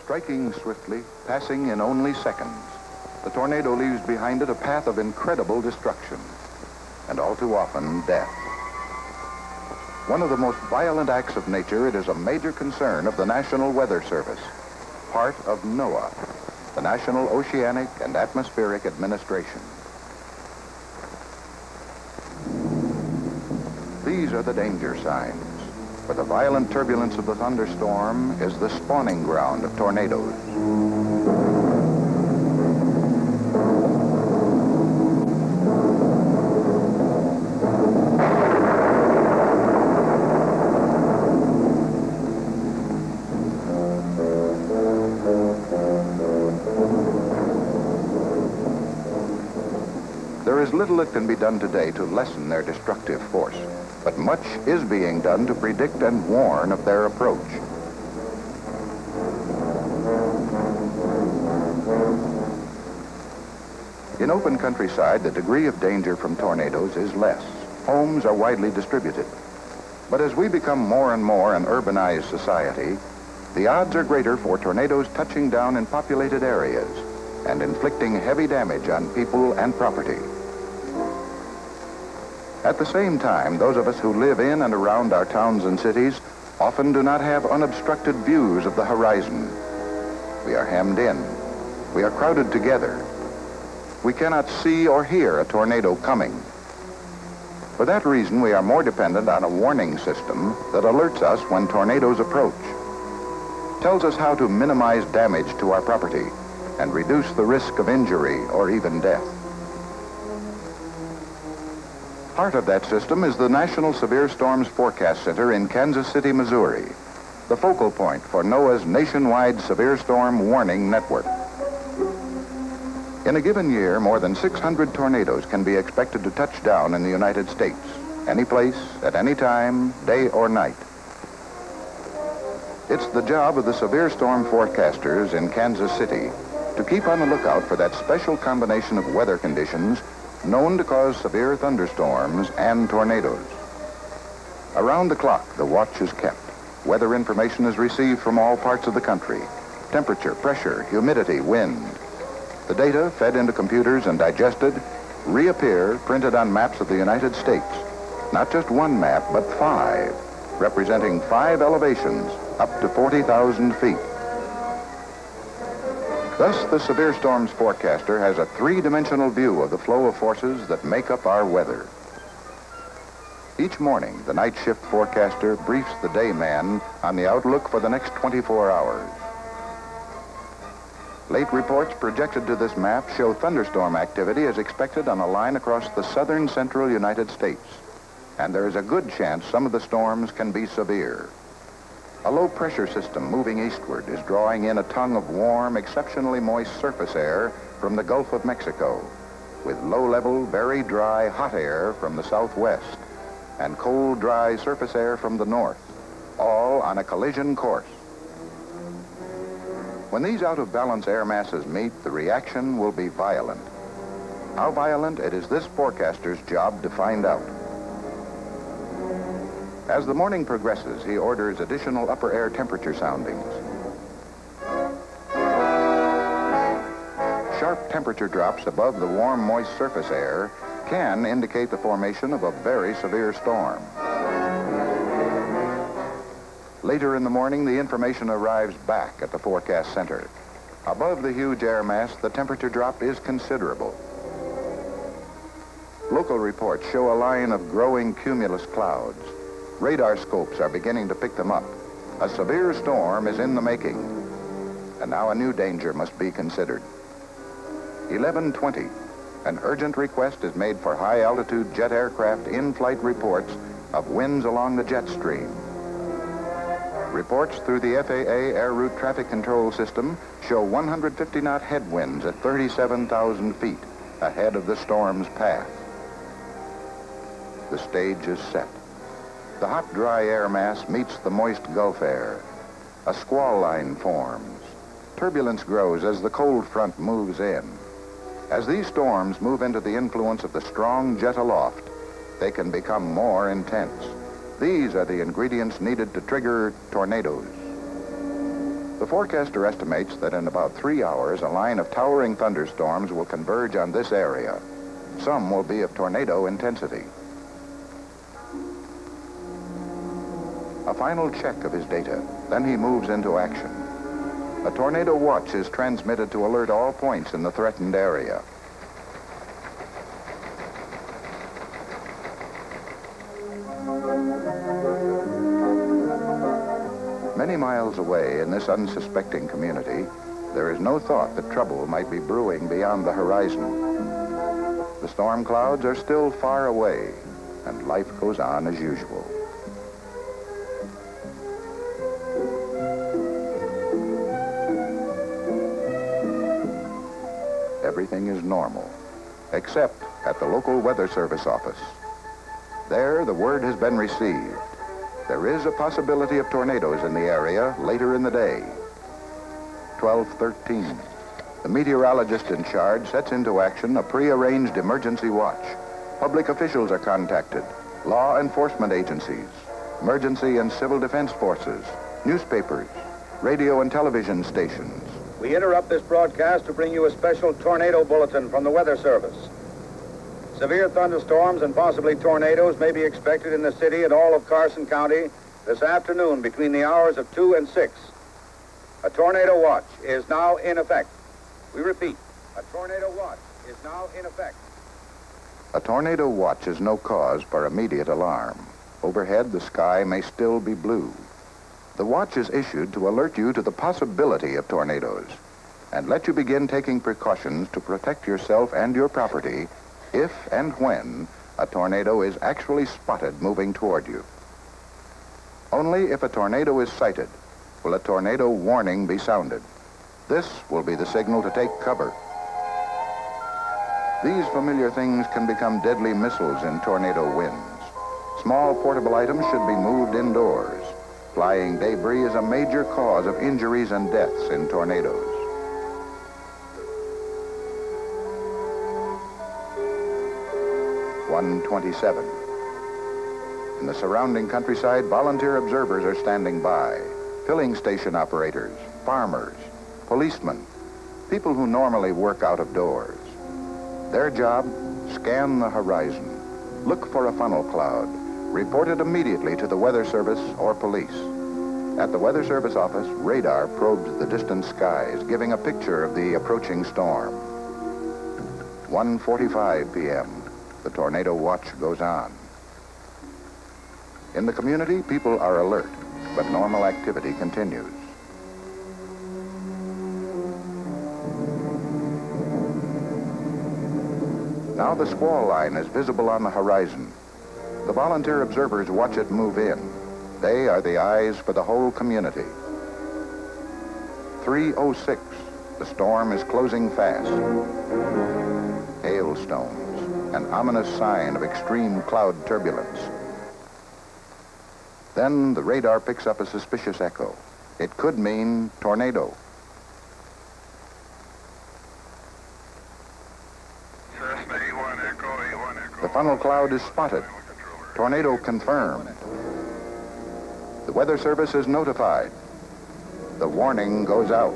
Striking swiftly, passing in only seconds, the tornado leaves behind it a path of incredible destruction, and all too often, death. One of the most violent acts of nature, it is a major concern of the National Weather Service, part of NOAA, the National Oceanic and Atmospheric Administration. These are the danger signs, for the violent turbulence of the thunderstorm is the spawning ground of tornadoes. There is little that can be done today to lessen their destructive force, but much is being done to predict and warn of their approach. In open countryside, the degree of danger from tornadoes is less. Homes are widely distributed. But as we become more and more an urbanized society, the odds are greater for tornadoes touching down in populated areas and inflicting heavy damage on people and property. At the same time, those of us who live in and around our towns and cities often do not have unobstructed views of the horizon. We are hemmed in. We are crowded together. We cannot see or hear a tornado coming. For that reason, we are more dependent on a warning system that alerts us when tornadoes approach, tells us how to minimize damage to our property and reduce the risk of injury or even death. Part of that system is the National Severe Storms Forecast Center in Kansas City, Missouri, the focal point for NOAA's nationwide severe storm warning network. In a given year, more than 600 tornadoes can be expected to touch down in the United States, any place, at any time, day or night. It's the job of the severe storm forecasters in Kansas City to keep on the lookout for that special combination of weather conditions known to cause severe thunderstorms and tornadoes. Around the clock, the watch is kept. Weather information is received from all parts of the country. Temperature, pressure, humidity, wind. The data, fed into computers and digested, reappear printed on maps of the United States. Not just one map, but 5, representing 5 elevations up to 40,000 feet. Thus, the severe storms forecaster has a 3-dimensional view of the flow of forces that make up our weather. Each morning, the night shift forecaster briefs the dayman on the outlook for the next 24 hours. Late reports projected to this map show thunderstorm activity as expected on a line across the southern central United States, and there is a good chance some of the storms can be severe. A low-pressure system moving eastward is drawing in a tongue of warm, exceptionally moist surface air from the Gulf of Mexico, with low-level, very dry, hot air from the southwest and cold, dry surface air from the north, all on a collision course. When these out-of-balance air masses meet, the reaction will be violent. How violent, it is this forecaster's job to find out. As the morning progresses, he orders additional upper air temperature soundings. Sharp temperature drops above the warm, moist surface air can indicate the formation of a very severe storm. Later in the morning, the information arrives back at the forecast center. Above the huge air mass, the temperature drop is considerable. Local reports show a line of growing cumulus clouds. Radar scopes are beginning to pick them up. A severe storm is in the making. And now a new danger must be considered. 11:20, an urgent request is made for high-altitude jet aircraft in-flight reports of winds along the jet stream. Reports through the FAA Air Route Traffic Control System show 150-knot headwinds at 37,000 feet ahead of the storm's path. The stage is set. The hot, dry air mass meets the moist Gulf air. A squall line forms. Turbulence grows as the cold front moves in. As these storms move into the influence of the strong jet aloft, they can become more intense. These are the ingredients needed to trigger tornadoes. The forecaster estimates that in about 3 hours, a line of towering thunderstorms will converge on this area. Some will be of tornado intensity. A final check of his data, then he moves into action. A tornado watch is transmitted to alert all points in the threatened area. Many miles away in this unsuspecting community, there is no thought that trouble might be brewing beyond the horizon. The storm clouds are still far away, and life goes on as usual. Everything is normal, except at the local Weather Service office. There, the word has been received. There is a possibility of tornadoes in the area later in the day. 12:13. The meteorologist in charge sets into action a prearranged emergency watch. Public officials are contacted, law enforcement agencies, emergency and civil defense forces, newspapers, radio and television stations. We interrupt this broadcast to bring you a special tornado bulletin from the Weather Service. Severe thunderstorms and possibly tornadoes may be expected in the city and all of Carson County this afternoon between the hours of 2 and 6. A tornado watch is now in effect. We repeat, a tornado watch is now in effect. A tornado watch is no cause for immediate alarm. Overhead, the sky may still be blue. The watch is issued to alert you to the possibility of tornadoes and let you begin taking precautions to protect yourself and your property if and when a tornado is actually spotted moving toward you. Only if a tornado is sighted will a tornado warning be sounded. This will be the signal to take cover. These familiar things can become deadly missiles in tornado winds. Small portable items should be moved indoors. Flying debris is a major cause of injuries and deaths in tornadoes. (1:27). In the surrounding countryside, volunteer observers are standing by. Filling station operators, farmers, policemen, people who normally work out of doors. Their job, scan the horizon, look for a funnel cloud, report it immediately to the Weather Service or police. At the Weather Service office, radar probes the distant skies, giving a picture of the approaching storm. 1:45 p.m. The tornado watch goes on. In the community, people are alert, but normal activity continues. Now the squall line is visible on the horizon. The volunteer observers watch it move in. They are the eyes for the whole community. 3:06. The storm is closing fast. Hailstones, an ominous sign of extreme cloud turbulence. Then the radar picks up a suspicious echo. It could mean tornado. The funnel cloud is spotted. Tornado confirmed. The Weather Service is notified. The warning goes out.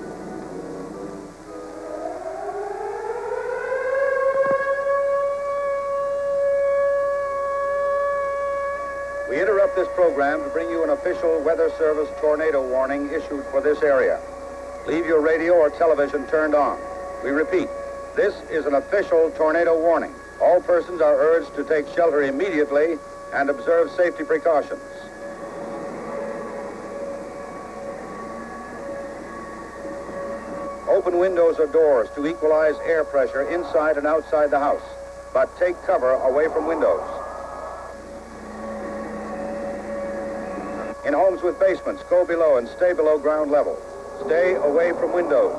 We interrupt this program to bring you an official Weather Service tornado warning issued for this area. Leave your radio or television turned on. We repeat, this is an official tornado warning. All persons are urged to take shelter immediately and observe safety precautions. Open windows or doors to equalize air pressure inside and outside the house, but take cover away from windows. In homes with basements, go below and stay below ground level. Stay away from windows.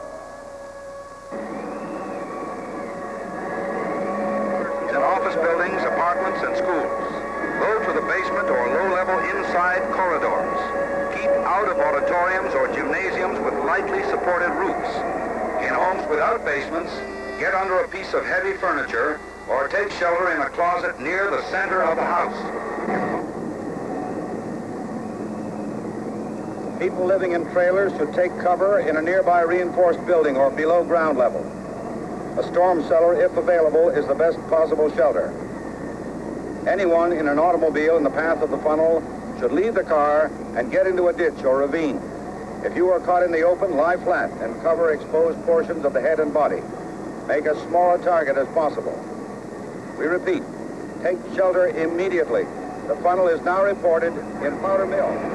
In office buildings, apartments, and schools, go to the basement or low-level inside corridors. Keep out of auditoriums or gymnasiums with lightly supported roofs. In homes without basements, get under a piece of heavy furniture or take shelter in a closet near the center of the house. People living in trailers should take cover in a nearby reinforced building or below ground level. A storm cellar, if available, is the best possible shelter. Anyone in an automobile in the path of the funnel should leave the car and get into a ditch or ravine. If you are caught in the open, lie flat and cover exposed portions of the head and body. Make as small a target as possible. We repeat, take shelter immediately. The funnel is now reported in Powder Mill.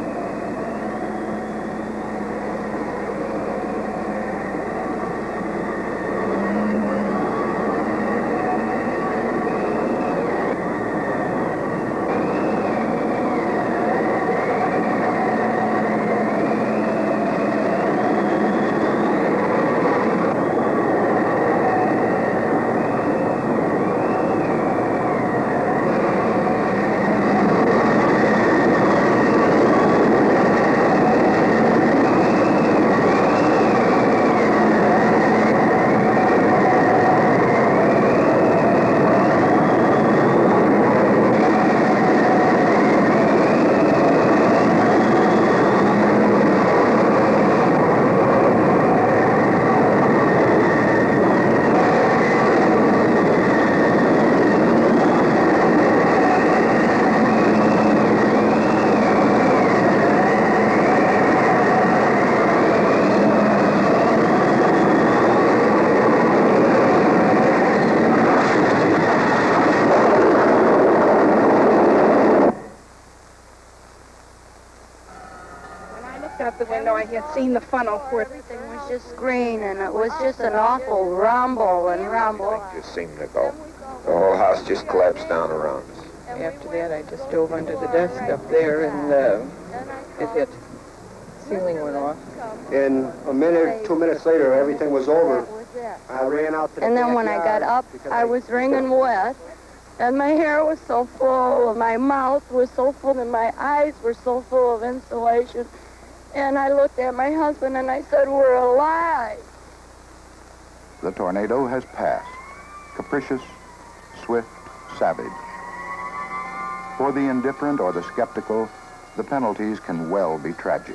Out the window, I had seen the funnel where everything was just green, and it was just an awful rumble and rumble. It just seemed to go. The whole house just collapsed down around us. After that, I just dove under the desk up there, and it hit. Ceiling went off. In a minute, 2 minutes later, everything was over. I ran out to the And then when I got up, I was wringing wet, and my hair was so full, and my mouth was so full, and my eyes were so full of insulation. And I looked at my husband and I said, "We're alive." The tornado has passed, capricious, swift, savage. For the indifferent or the skeptical, the penalties can well be tragic.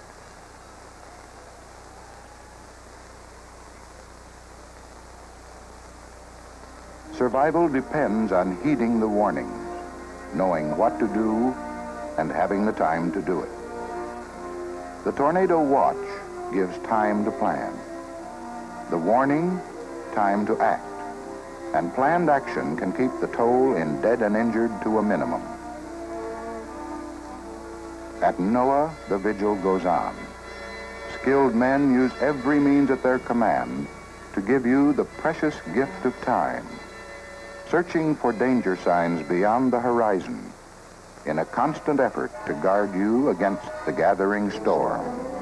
Survival depends on heeding the warnings, knowing what to do, and having the time to do it. The tornado watch gives time to plan. The warning, time to act. And planned action can keep the toll in dead and injured to a minimum. At NOAA, the vigil goes on. Skilled men use every means at their command to give you the precious gift of time, searching for danger signs beyond the horizon, in a constant effort to guard you against the gathering storm.